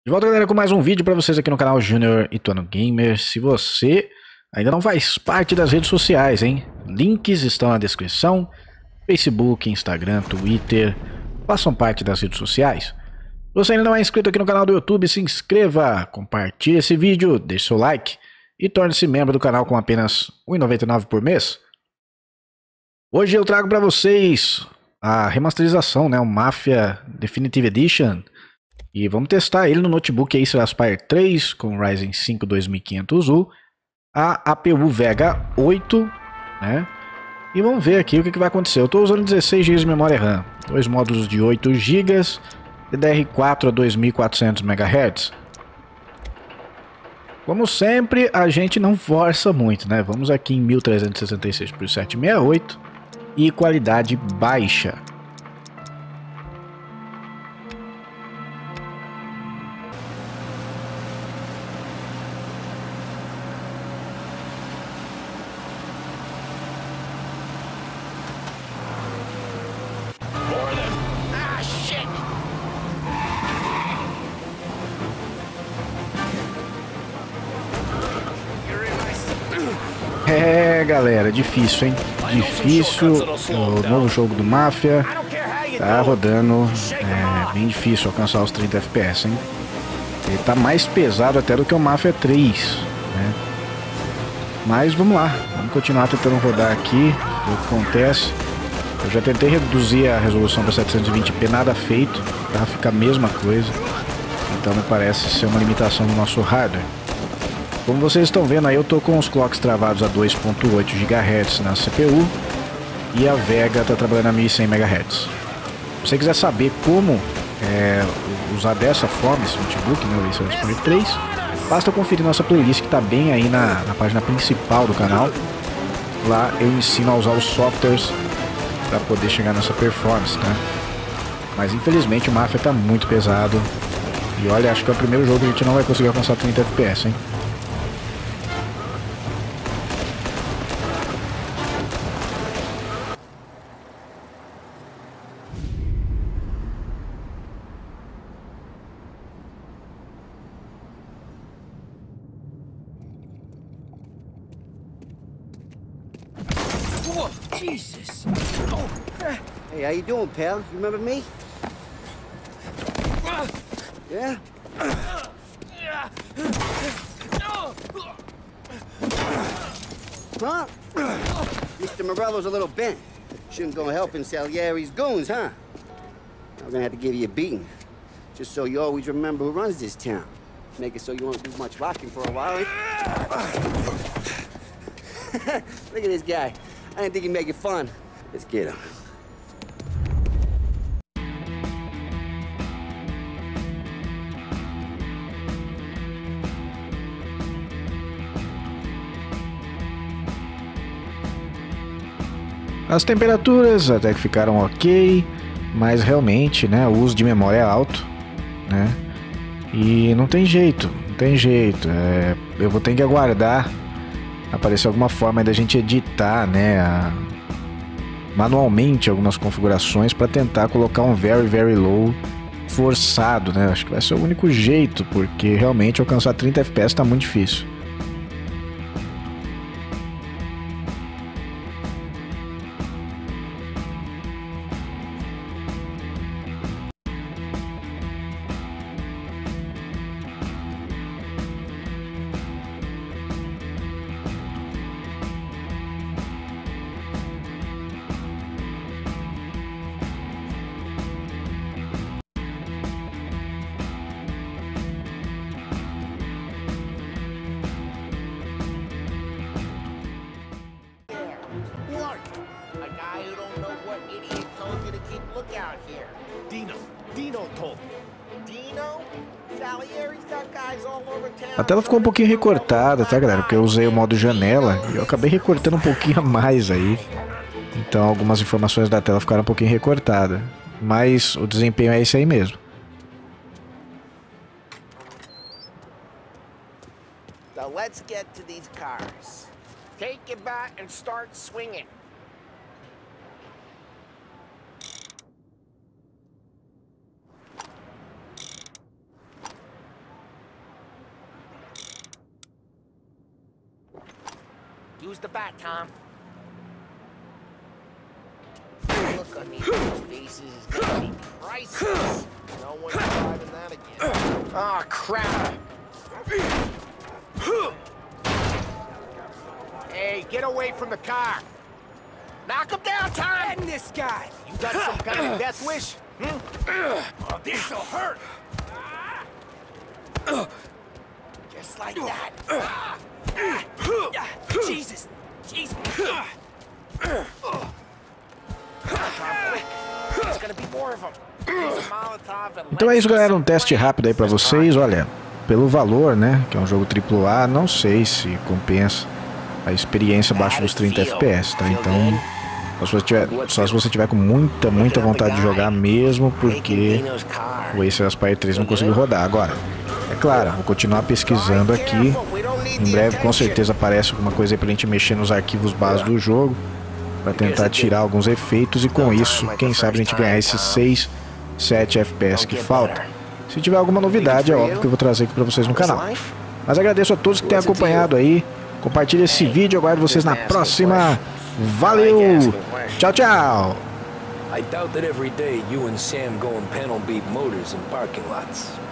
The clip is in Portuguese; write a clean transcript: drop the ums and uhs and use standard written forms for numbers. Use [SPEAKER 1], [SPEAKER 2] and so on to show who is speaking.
[SPEAKER 1] De volta, galera, com mais um vídeo para vocês aqui no canal Júnior Ituano Gamer. Se você ainda não faz parte das redes sociais, hein? Links estão na descrição. Facebook, Instagram, Twitter. Façam parte das redes sociais. Se você ainda não é inscrito aqui no canal do YouTube, se inscreva, compartilhe esse vídeo, deixe seu like e torne-se membro do canal com apenas R$ 1,99 por mês. Hoje eu trago para vocês a remasterização, né? O Mafia Definitive Edition. E vamos testar ele no notebook Acer Aspire 3 com Ryzen 5 2500U, a APU Vega 8, né? E vamos ver aqui o que vai acontecer. Eu estou usando 16 GB de memória RAM, dois módulos de 8 GB, DDR4 a 2400 MHz. Como sempre, a gente não força muito, né? Vamos aqui em 1366 por 768 e qualidade baixa. É, galera, difícil, hein? Difícil. O novo jogo do Mafia tá rodando. É bem difícil alcançar os 30 FPS, hein? Ele tá mais pesado até do que o Mafia 3, né? Mas vamos lá, vamos continuar tentando rodar aqui. O que acontece? Eu já tentei reduzir a resolução para 720p, nada feito, tá? Fica a mesma coisa. Então me parece ser uma limitação do nosso hardware. Como vocês estão vendo aí, eu tô com os clocks travados a 2.8 GHz na CPU e a Vega tá trabalhando a 1100 MHz. Se você quiser saber como usar dessa forma esse notebook, né, o Acer Aspire 3, basta conferir nossa playlist que tá bem aí na página principal do canal. Lá eu ensino a usar os softwares para poder chegar nessa performance, tá? Mas infelizmente o Mafia tá muito pesado. E olha, acho que é o primeiro jogo que a gente não vai conseguir alcançar 30 FPS, hein?
[SPEAKER 2] Whoa, Jesus! Oh.
[SPEAKER 3] Hey, how you doing, pal? You remember me? Yeah? Huh? Mr. Morello's a little bent. Shouldn't go helping Salieri's goons, huh? I'm gonna have to give you a beating. Just so you always remember who runs this town. Make it so you won't do much rocking for a while. Look at this guy. I didn't think he'd make it fun. Let's get him.
[SPEAKER 1] As temperaturas até que ficaram ok, mas realmente, né, o uso de memória é alto, né? E não tem jeito, não tem jeito. Eu vou ter que aguardar aparecer alguma forma da gente editar, né, manualmente algumas configurações para tentar colocar um very low forçado, né? Acho que vai ser o único jeito, porque realmente alcançar 30 FPS tá muito difícil. A tela ficou um pouquinho recortada, tá, galera? Porque eu usei o modo janela e eu acabei recortando um pouquinho a mais aí. Então algumas informações da tela ficaram um pouquinho recortadas. Mas o desempenho é esse aí mesmo.
[SPEAKER 2] So let's get to these cars. Take your bat and start swinging. Use the bat, Tom. Look on these faces is gonna be priceless. No one's driving that again. Oh, crap. Hey, get away from the car. Knock him down, Tom! End this guy! You got some kind of death wish? Oh, this'll hurt! Just like that. Jesus! Jesus! There's gonna be more of them.
[SPEAKER 1] Então é isso, galera, um teste rápido aí pra vocês. Olha, pelo valor, né, que é um jogo AAA, não sei se compensa a experiência abaixo dos 30 FPS, tá? Então, só se você tiver com muita vontade de jogar mesmo, porque o Ace Aspire 3 não conseguiu rodar. Agora, é claro, vou continuar pesquisando aqui. Em breve, com certeza, aparece alguma coisa aí pra gente mexer nos arquivos base do jogo, pra tentar tirar alguns efeitos e com isso, quem sabe a gente ganhar esses 6, 7 FPS que faltam. Se tiver alguma novidade, é óbvio que eu vou trazer aqui pra vocês no canal. Mas agradeço a todos que têm acompanhado aí. Compartilhe esse vídeo, aguardo vocês na próxima. Valeu! Tchau, tchau!
[SPEAKER 4] I doubt that every day you and Sam go and panel beat motors in parking lots.